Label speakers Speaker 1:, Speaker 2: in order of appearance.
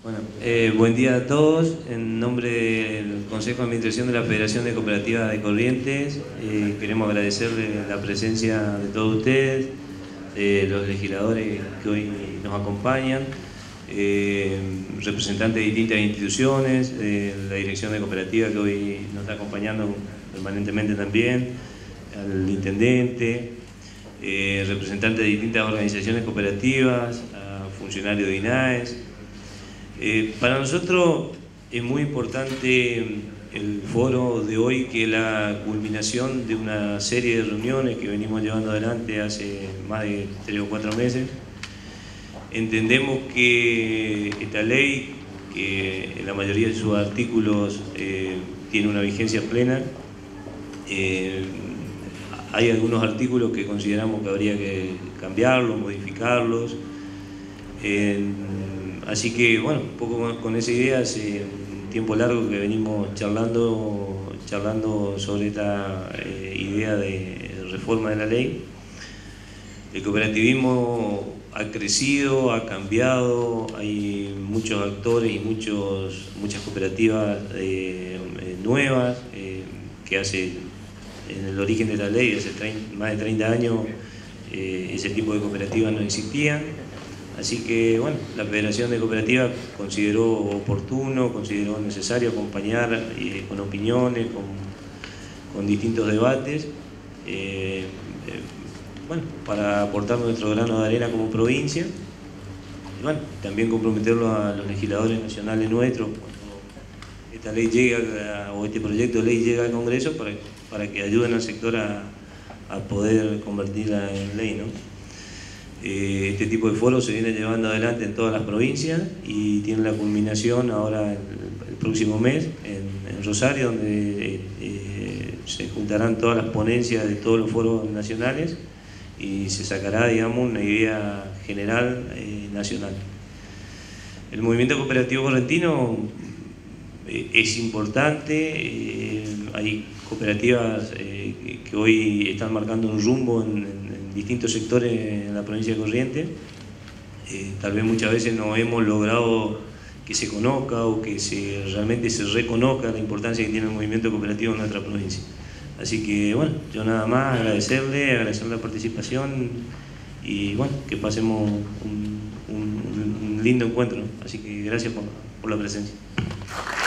Speaker 1: Bueno, buen día a todos. En nombre del Consejo de Administración de la Federación de Cooperativas de Corrientes, queremos agradecerle la presencia de todos ustedes, de los legisladores que hoy nos acompañan, representantes de distintas instituciones, de la Dirección de Cooperativas que hoy nos está acompañando permanentemente también, al intendente, representantes de distintas organizaciones cooperativas, a funcionarios de INAES. Para nosotros es muy importante el foro de hoy, que es la culminación de una serie de reuniones que venimos llevando adelante hace más de 3 o 4 meses. Entendemos que esta ley, que en la mayoría de sus artículos tiene una vigencia plena, hay algunos artículos que consideramos que habría que cambiarlos, modificarlos. Así que, bueno, un poco con esa idea, hace un tiempo largo que venimos charlando sobre esta idea de reforma de la ley. El cooperativismo ha crecido, ha cambiado, hay muchos actores y muchas cooperativas nuevas que en el origen de la ley, hace más de 30 años, ese tipo de cooperativas no existían. Así que, bueno, la Federación de Cooperativas consideró oportuno, consideró necesario acompañar con opiniones, con distintos debates, bueno, para aportar nuestro grano de arena como provincia, y bueno, también comprometerlo a los legisladores nacionales nuestros cuando esta ley llega, o este proyecto de ley llega al Congreso, para que ayuden al sector a poder convertirla en ley, ¿no? Este tipo de foros se viene llevando adelante en todas las provincias y tiene la culminación ahora el próximo mes en Rosario, donde se juntarán todas las ponencias de todos los foros nacionales y se sacará, digamos, una idea general nacional. El movimiento cooperativo correntino es importante, hay cooperativas que hoy están marcando un rumbo en distintos sectores en la provincia de Corrientes. Tal vez muchas veces no hemos logrado que se conozca o que realmente se reconozca la importancia que tiene el movimiento cooperativo en nuestra provincia. Así que, bueno, yo nada más agradecer la participación y, bueno, que pasemos un lindo encuentro, ¿no? Así que gracias por la presencia.